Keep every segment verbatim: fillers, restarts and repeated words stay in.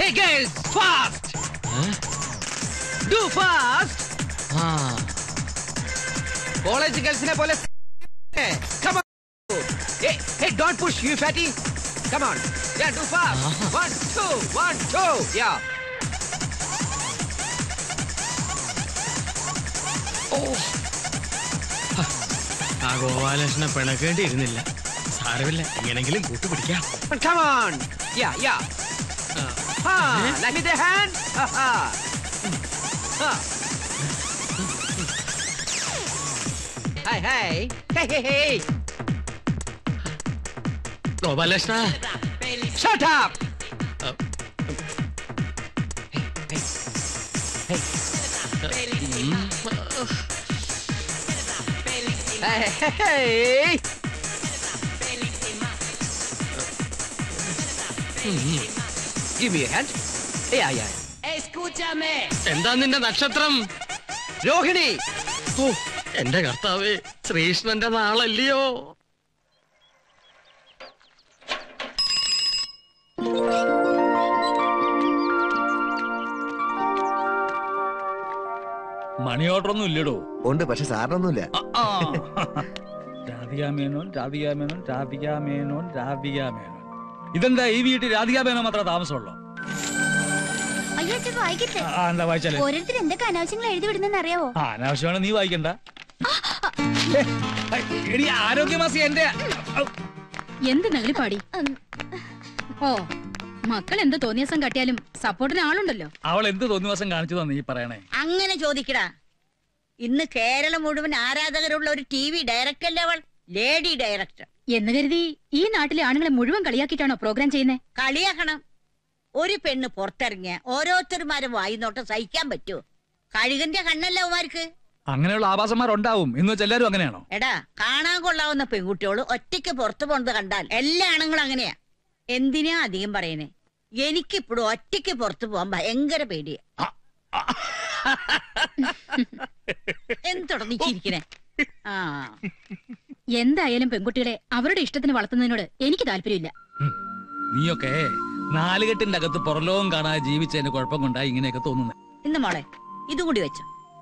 Hey girls, fast! Huh? Do fast! Ah. College girls ne pole. Come on. Hey, hey, don't push, you fatty. Come on. Yeah, do fast. Uh-huh. One, two, one, two. Yeah. Oh. ആ ഗോപാലകൃഷ്ണ പിണക്കേണ്ടിയിരുന്നില്ല. സാരമില്ല, എങ്ങനെങ്കിലും കൂട്ടുപിടിക്കാം. Come on. Yeah, yeah. Ha, let me the hand. Ha ha. Ha. Hey, hey. Hey, hey, hey. Gopalakrishna. Shut up. Uh, hey, hey. Hey. Hey, hey, hey. Mm-hmm. Give me a hand. Yeah, yeah. Escúchame. എന്താ നിന്റെ നക്ഷത്രം? രോഹിണി. ഓ, എന്റെ കർത്താവേ, ശ്രീകൃഷ്ണന്റെ നാളല്ലയോ? Money order ഒന്നും ഇല്ലടോ. ഉണ്ട്, പക്ഷെ സാറിനൊന്നുമില്ല. രാധിക മേനോൻ, രാധിക മേനോൻ, രാധിക മേനോൻ, രാധിക മേനോൻ. ഇതെന്താ ഈ വീട്ടിൽ രാധിക മേനോൻ മാത്രം താമസമുള്ളോ? എന്താ വായിച്ചാലേ? ഓരോരുത്തർ എന്തൊക്കെ അനാവശ്യങ്ങൾ എഴുതി വിടുന്നെന്ന് അറിയാവോ? ആ, അനാവശ്യമാണ്, നീ വായിക്കണ്ട. ആരോഗ്യമാസി എന്റെ എന്ത് നഗലിപ്പാടി. ഓ, മക്കൾ എന്ത് തോന്നിയസം കാട്ടിയാലും സപ്പോർട്ടിന് ആളുണ്ടല്ലോ. അവൾ എന്ത് തോന്നിയസം കാണിച്ചതാ നീ പറയണേ? അങ്ങനെ ചോദിക്കടാ. ഇന്ന് കേരളം മുഴുവൻ ആരാധകരുള്ള ഒരു ടി വി ഡയറക്ടറല്ലേ അവൾ? ലേഡി ഡയറക്ടർ എന്ന് കരുതി ഈ നാട്ടിലെ ആണുങ്ങളെ മുഴുവൻ കളിയാക്കിയിട്ടാണോ പ്രോഗ്രാം ചെയ്യുന്നത്? കളിയാക്കണം. ഒരു പെണ്ണ് പുറത്തിറങ്ങിയ ഓരോരുത്തരുമാരും വായിന്നോട്ടം സഹിക്കാൻ പറ്റുമോ? കഴുകന്റെ കണ്ണല്ല അവന്മാർക്ക്. അങ്ങനെയുള്ള ആഭാസന്മാരുണ്ടാവും. ഇന്ന് വെച്ച് എല്ലാരും അങ്ങനെയാണോ? എടാ, കാണാൻ കൊള്ളാവുന്ന പെൺകുട്ടിയോള് ഒറ്റയ്ക്ക് പുറത്തു പോണത് കണ്ടാൽ എല്ലാ ആണുങ്ങളും അങ്ങനെയാ. എന്തിനാ അധികം പറയണേ? എനിക്കിപ്പോഴും ഒറ്റയ്ക്ക് പുറത്തു പോകാൻ ഭയങ്കര പേടിയാ. എന്തൊടങ്ങി ചിരിക്കണേ? ആ, എന്തായാലും പെൺകുട്ടികളെ അവരുടെ ഇഷ്ടത്തിന് വളർത്തുന്നതിനോട് എനിക്ക് താല്പര്യമില്ല. നീയൊക്കെ നാലുകെട്ടിന്റെ അകത്ത് പുറലോകം കാണാതെ ജീവിച്ചതിന്റെ കുഴപ്പം കൊണ്ടാ ഇങ്ങനെയൊക്കെ തോന്നുന്നത്. ഇന്ന് മോളെ ഇതും കൂടി വെച്ചോ.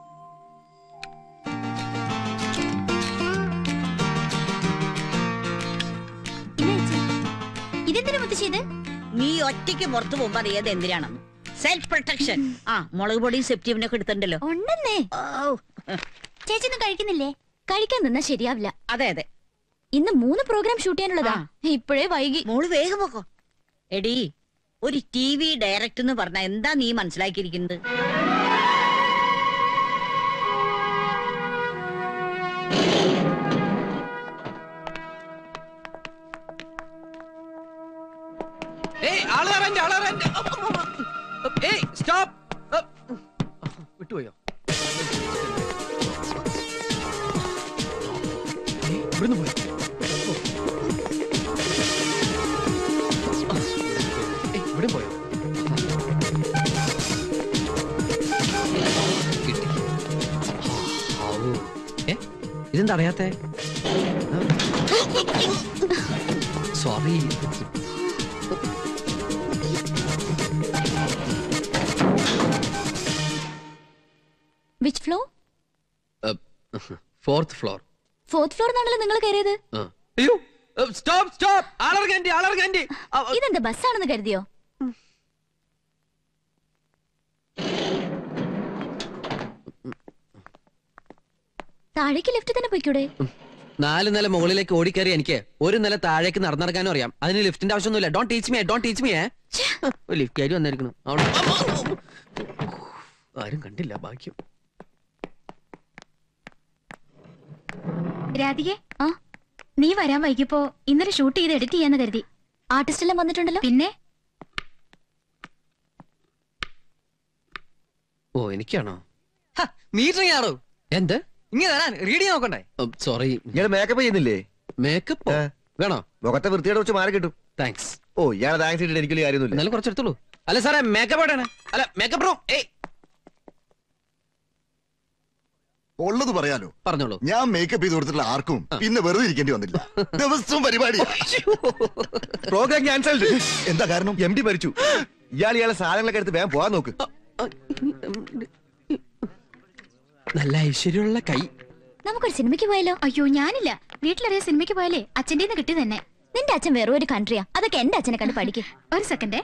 ഇതെന്തിനാ മുത്തശ്ശിയത്? നീ ഒറ്റയ്ക്ക് പുറത്തു പോകുമ്പോ അറിയാതെ എന്തിനാണെന്ന്. Self protection. ആ, മുളക് പൊടി സെപ്റ്റീവിനൊക്കെ എടുത്തിട്ടുണ്ടല്ലോ. ഉണ്ടെന്നേ. ചേച്ചി ഒന്നും കഴിക്കുന്നില്ലേ? കഴിക്കാൻ നിന്നാ ശരിയാവില്ല. അതെ അതെ, ഇന്ന് മൂന്ന് പ്രോഗ്രാം ഷൂട്ട് ചെയ്യാനുള്ളതാ. ഇപ്പോഴേ വൈകി. മോള് വേഗം പോക്കോ. എടി, ഒരു ടി വി ഡയറക്ടർ എന്ന് പറഞ്ഞാ എന്താ നീ മനസ്സിലാക്കിയിരിക്കുന്നത്? വിട്ടുപോയോ? ഇവിടുന്ന് പോയി. ഇവിടെ പോയോ? കിട്ടി. ഇതെന്താ അറിയാത്തെ? Sorry. Which floor? Fourth floor. Fourth floor എന്നാണല്ലോ നിങ്ങൾ കയറിയത്. അയ്യോ, സ്റ്റോപ്പ് സ്റ്റോപ്പ്. അലർഗൻഡി അലർഗൻഡി. ഇതെന്താ ബസ്സാണെന്ന് കരുതിയോ? താഴേക്ക് ലിഫ്റ്റ് തന്നെ പോയിക്കൂടെ? നാല് നില മുകളിലേക്ക് ഓടിക്കയറി എനിക്ക് ഒരു നില താഴേക്ക് നടന്നിറങ്ങാനും അറിയാം. അതിന് ലിഫ്റ്റിന്റെ ആവശ്യമൊന്നുമില്ല. Don't teach me, don't teach me. Lift ആയിട്ട് വന്നിരിക്കുന്നു. ആരും കണ്ടില്ല, ഭാഗ്യം. രാധികെ, ആ നീ വരാൻ വൈകിപ്പോ ഇന്നലെ ഷൂട്ട് ചെയ്ത് എഡിറ്റ് ചെയ്യാന്ന് കരുതി. ആർട്ടിസ്റ്റ് എല്ലാം വന്നിട്ടുണ്ടല്ലോ. പിന്നെ ഓ, എനിക്കാണോ? മീറ്ററിംഗ് ആണോ? എന്ത് ഇങ്ങനെ റീഡിങ് നോക്കണ്ടേ? സോറി. ഇയാള് മേക്കപ്പ് ചെയ്യുന്നില്ലേ? മേക്കപ്പ് വേണോ? മുഖത്തെ വൃത്തിയുടെ കുറച്ച് മാറി കിട്ടും. താങ്ക്സ്. ഓ, ഇയാളെ താങ്ക്സ് ഇട്ടിട്ട് എനിക്കൊരു കാര്യമൊന്നുമില്ല. എന്നാലും കുറച്ചെടുത്തോളൂ. അല്ല സാറേ, മേക്കപ്പ് എവിടെയാണ്? അല്ല മേക്കപ്പ് റൂം. ഏയ്, ഉള്ളത് പറയാലോ. പറഞ്ഞോളൂ. ഞാൻ മേക്കപ്പ് ചെയ്ത് കൊടുത്തിട്ടുള്ള ആർക്കും പിന്നെ വെറുതെ ഇരിക്കേണ്ടി വന്നില്ല. ദിവസവും പരിപാടി. Programme cancelled. എന്താ കാരണം? എം ഡി മരിച്ചു. ഇയാൾ ഇയാളെ സാധനങ്ങളൊക്കെ എടുത്ത് വേഗം പോകാൻ നോക്ക്. നല്ല ഐശ്വര്യമുള്ള കൈ. നമുക്കൊരു സിനിമയ്ക്ക് പോയാലോ? അയ്യോ ഞാനില്ല. വീട്ടിലറിയ സിനിമയ്ക്ക് പോയാലേ അച്ഛൻ്റെ നിന്ന് കിട്ടി തന്നെ. നിന്റെ അച്ഛൻ വേറെ ഒരു കൺട്രിയാ. അതൊക്കെ എന്റെ അച്ഛനെ കണ്ട് പഠിക്കും. ഒരു സെക്കൻഡേ.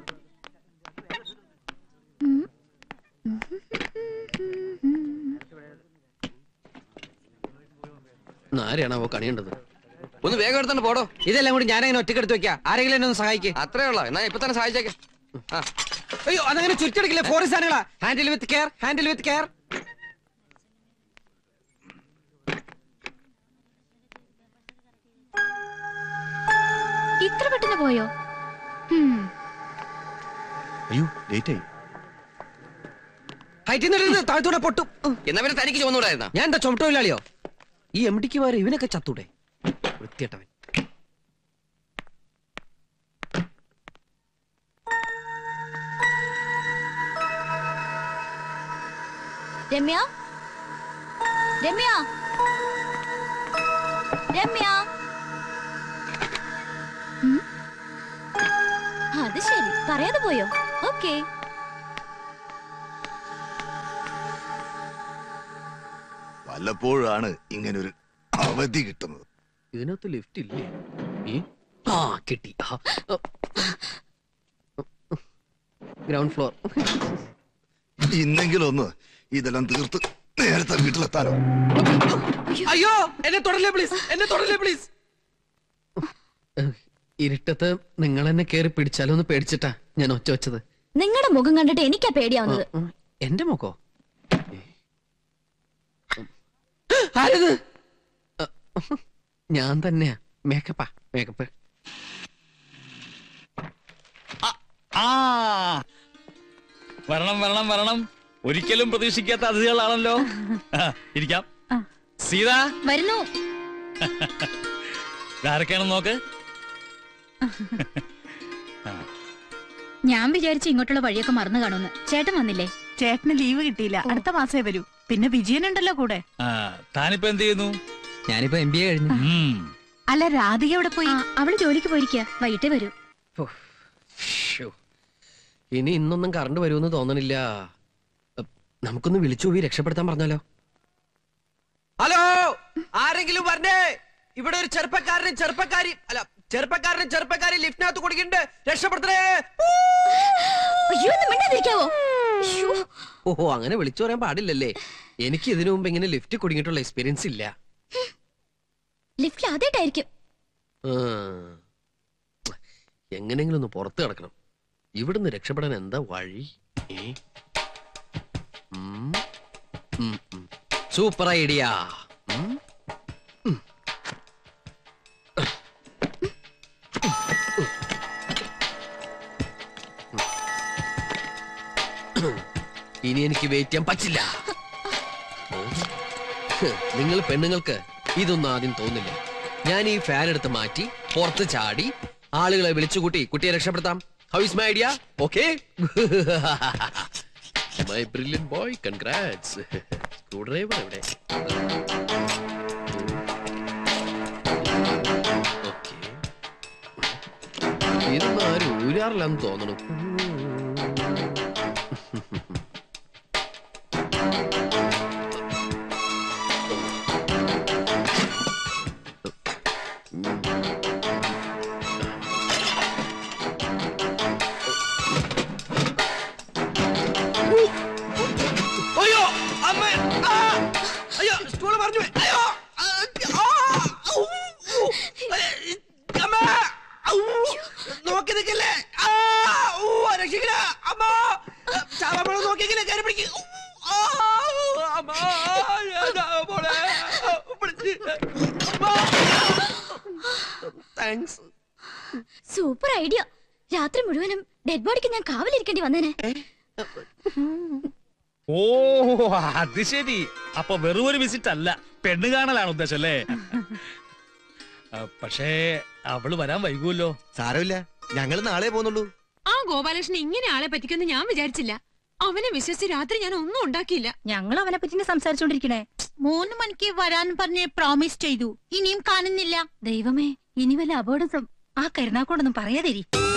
ആരെയാണാവോ കണിയേണ്ടത്? ഒന്ന് വേഗം എടുത്തോണ്ട് പോടോ. ഇതെല്ലാം കൂടി ഞാനങ്ങനെ ഒറ്റക്കെടുത്ത് വെക്കാം. ആരെങ്കിലും എന്നെ ഒന്ന് സഹായിക്കേ. അത്രേ ഉള്ളോ? എന്നാ ഇപ്പൊ തന്നെ സഹായിച്ചേക്കെ. അയ്യോ അതങ്ങനെ ചുറ്റെടുക്കില്ലേ. ഫോറിൻ സാധനങ്ങളാ. Handle with care, handle with care. ഇത്ര പെട്ടെന്ന് പോയോ? അയ്യോ ലേറ്റ് ആയി. ഹൈറ്റിൽ നിന്ന് താഴ്ത്തൂടെ പൊട്ടും. എന്നാ പിന്നെ തനിക്ക് ചുമന്നൂടായിരുന്ന? ഞാൻ എന്താ ചുമട്ടൊഴിലാളിയോ? ഈ എം ഡിക്ക് മാറി ഇവനൊക്കെ ചത്തൂടെ? വൃത്തിയേട്ടവൻ. രമ്യ, രമ്യ, രമ്യ. അത് ശരി, പറയാതെ പോയോ? ഓക്കേ. വല്ലപ്പോഴാണ് ഇങ്ങനൊരു അവധി കിട്ടുന്നത്. ഇതിനകത്ത് ലിഫ്റ്റ് ഇല്ലേ? ആ കിട്ടി. Ground floor. ഇന്നെങ്കിലും ഒന്ന് ഇതെല്ലാം തീർത്ത് നേരത്തെ വീട്ടിലെത്താനോ. അയ്യോ എന്നെ തൊടല്ലേ പ്ലീസ്, എന്നെ തൊടല്ലേ പ്ലീസ്. ഇരുട്ടത്ത് നിങ്ങൾ എന്നെ കേറി പിടിച്ചാലോന്ന് പേടിച്ചിട്ടാ ഞാൻ ഒച്ച വെച്ചത്. നിങ്ങളുടെ മുഖം കണ്ടിട്ട് എനിക്കാ പേടിയാവുന്നത്. എന്റെ മുഖോ? ആരത്? ഞാൻ തന്നെയാ. മേക്കപ്പാ, മേക്കപ്പ്. ആ വരണം വരണം വരണം. ഒരിക്കലും പ്രതീക്ഷിക്കാത്ത അതിഥികളാണല്ലോ. ഇരിക്കാം. സീത വരുന്നു. ആരൊക്കെയാണെന്ന് നോക്ക്. ഞാൻ വിചാരിച്ചു ഇങ്ങോട്ടുള്ള വഴിയൊക്കെ മറന്നു കാണുമെന്ന്. ചേട്ടൻ വന്നില്ലേ? ചേട്ടന് ലീവ് കിട്ടിയില്ല, അടുത്ത മാസേ വരൂ. പിന്നെ വിജയനുണ്ടല്ലോ കൂടെ. താനിപ്പോ എന്ത് ചെയ്യുന്നു? ഞാനിപ്പോ എം ബി എ കഴിഞ്ഞു. അല്ല രാധിക എവിടെ പോയി? അവള് ജോലിക്ക് പോയിരിക്കുക, വൈകിട്ടേ വരൂ. ഇനി ഇന്നൊന്നും കറണ്ട് വരുമെന്ന് തോന്നണില്ല. നമുക്കൊന്ന് വിളിച്ചു പോയി രക്ഷപ്പെടുത്താൻ പറഞ്ഞാലോ? ഹലോ, ആരെങ്കിലും പറഞ്ഞേ? ഇവിടെ ഒരു ചെറുപ്പക്കാരനും ചെറുപ്പക്കാരി അല്ല ചെറുപ്പക്കാരനും ചെറുപ്പക്കാരി ലിഫ്റ്റിനകത്ത് കൊടുക്കണ്ട്. രക്ഷപ്പെടുത്തണേ. ഓഹോ, അങ്ങനെ വിളിച്ചു പറയാൻ പാടില്ലല്ലേ? എനിക്ക് ഇതിനു മുമ്പ് ഇങ്ങനെ ലിഫ്റ്റ് കുടുങ്ങിയിട്ടുള്ള എക്സ്പീരിയൻസ് ഇല്ല. ലിഫ്റ്റിൽ ആദ്യമായിട്ടായിരിക്കും. എങ്ങനെങ്കിലും ഒന്ന് പുറത്ത് കിടക്കണം. ഇവിടുന്ന് രക്ഷപ്പെടാൻ എന്താ വഴി? Super idea. ഇനി എനിക്ക് വെയിറ്റ് ചെയ്യാൻ പറ്റില്ല. നിങ്ങൾ പെണ്ണുങ്ങൾക്ക് ഇതൊന്നും ആദ്യം തോന്നില്ല. ഞാൻ ഈ ഫാൻ എടുത്ത് മാറ്റി പുറത്ത് ചാടി ആളുകളെ വിളിച്ചുകൂട്ടി കുട്ടിയെ രക്ഷപ്പെടുത്താം. How is my idea? Okay. My brilliant boy, congrats. Screwdriver എവിടെ? ഓക്കേ. ഇതൊന്നും ആരും ഊരാറില്ലെന്ന് തോന്നണം. അയ്യോ അമ്മ, അയ്യോ സ്റ്റൂള് പറഞ്ഞു. അയ്യോ അമ്മ, നോക്കി നിൽക്കല്ലേ. രക്ഷിക്കണ അമ്മ. ചാവമ്മ നോക്കിയെങ്കിലേ കയറി പിടിക്കും. താങ്ക്സ്. Super idea. രാത്രി മുഴുവനും ഡെഡ് ബോഡിക്ക് ഞാൻ കാവലിരിക്കേണ്ടി വന്നേനെ. ഓ അത് ശരി. അപ്പൊ വെറും ഒരു വിസിറ്റ് അല്ല, പെണ്ണ് കാണലാണ് ഉദ്ദേശം അല്ലേ? പക്ഷേ അവള് വരാൻ വൈകുമല്ലോ. സാരമില്ല, ഞങ്ങള് നാളെ പോകുന്നുള്ളൂ. ആ ഗോപാലകൃഷ്ണൻ ഇങ്ങനെ ആളെ പറ്റിക്കൊന്ന് ഞാൻ വിചാരിച്ചില്ല. അവനെ വിശ്വസിച്ച് രാത്രി ഞാൻ ഒന്നും ഉണ്ടാക്കിയില്ല. ഞങ്ങൾ അവനെ പറ്റി സംസാരിച്ചോണ്ടിരിക്കണേ. മൂന്ന് മണിക്ക് വരാൻ പറഞ്ഞ് പ്രോമിസ് ചെയ്തു, ഇനിയും കാണുന്നില്ല. ദൈവമേ, ഇനി വല്ല അപകടം. ആ കരുനാക്കോടൊന്നും പറയാതിരി.